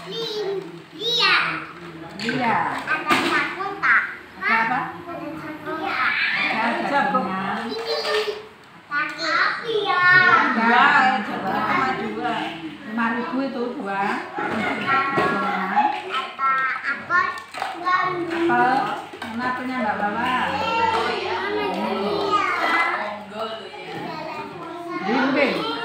Lia. Lia. Ada sabun tak? Apa? Ada sabun tak? Ada sabunnya. Laki api ya. Dua, cuma dua. 5.000 itu dua. Sabunnya. Apa? Apel. Mana apelnya Mbak bawa? Bimbing.